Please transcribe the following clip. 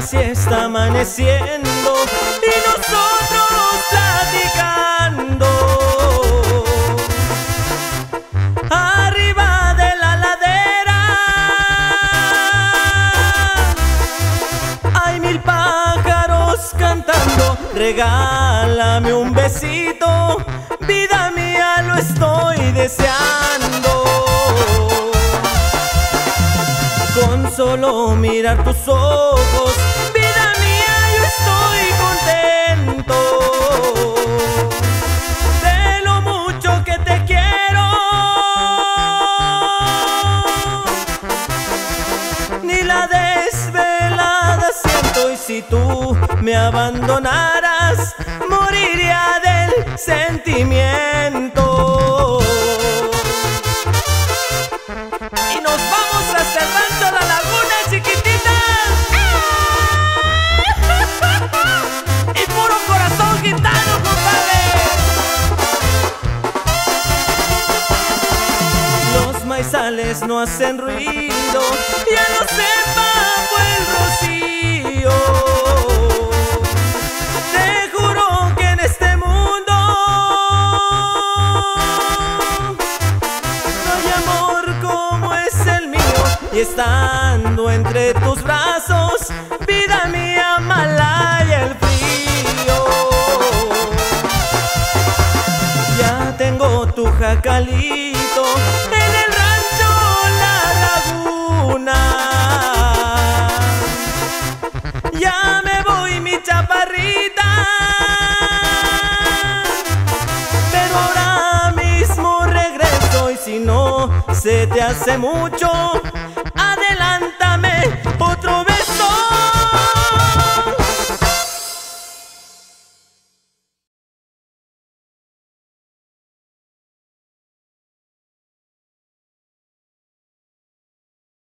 casi está amaneciendo y nosotros platicando arriba de la ladera. Hay mil pájaros cantando, regálame un besito, vida mía, lo estoy deseando. Con solo mirar tus ojos, vida mía, yo estoy contento de lo mucho que te quiero. Ni la desvelada siento, y si tú me abandonaras, moriría del sentimiento. Y nos vamos hasta el rancho La Laguna, chiquititas. Y puro corazón gitano, compadre. Los maizales no hacen ruido, ya no se bajó el rocío. Te juro que en este mundo no hay amor como es el mío. Y estando entre tus brazos, vida mía, malaya el frío. Ya tengo tu jacalito en el rancho La Laguna. Ya me voy, mi chaparrita, pero ahora mismo regreso. Y si no se te hace mucho,